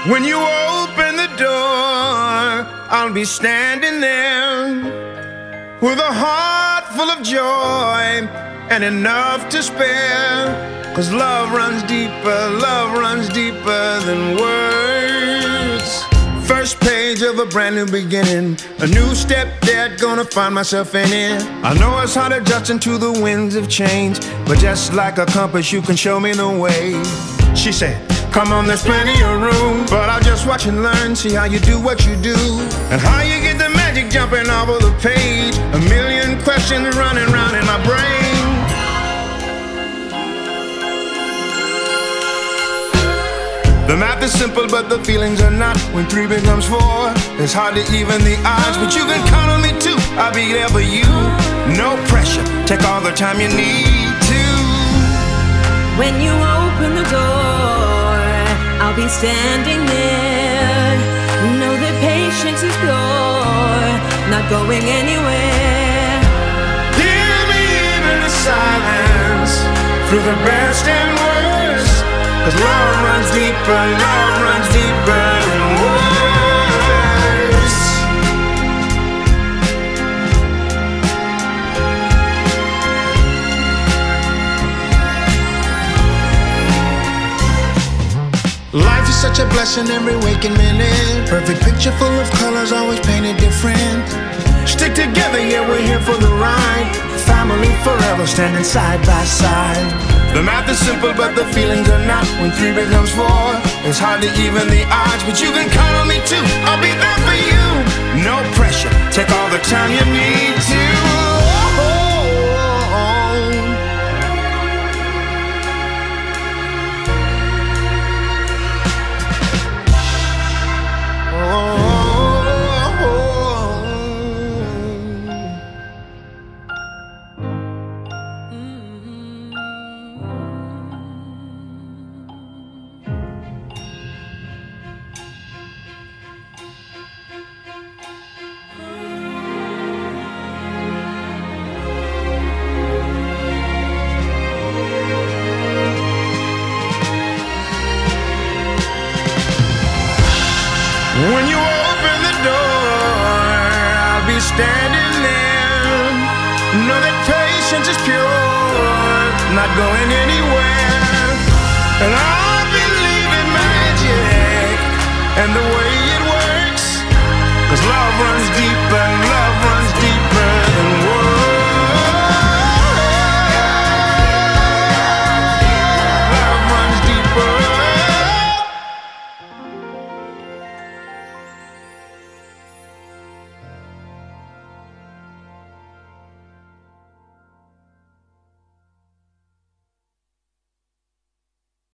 When you open the door, I'll be standing there with a heart full of joy and enough to spare. 'Cause love runs deeper than words. First page of a brand new beginning, a new step that gonna find myself in it. I know it's hard adjusting to the winds of change, but just like a compass you can show me the way. She said, come on, there's plenty of room, but I'll just watch and learn, see how you do what you do, and how you get the magic jumping off of the page. A million questions running round in my brain. The math is simple, but the feelings are not. When 3 becomes 4, it's hard to even the odds, but you can count on me too. I'll be there for you. No pressure, take all the time you need to. When you open the door, I'll be standing there. Know that patience is pure, not going anywhere. Hear me even in silence, through the best and worst. 'Cause love runs deeper than words. Life is such a blessing every waking minute. Perfect picture full of colors, always painted different. Stick together, yeah, we're here for the ride. Family forever, standing side by side. The math is simple, but the feelings are not. When 3 becomes 4, it's hard to even the odds, but you can count on me too. I'll be there for you. No pressure, take all the time you need to. When you open the door, I'll be standing there. Know that patience is pure, not going anywhere. And I believe in magic and the way it works. 'Cause love runs deep.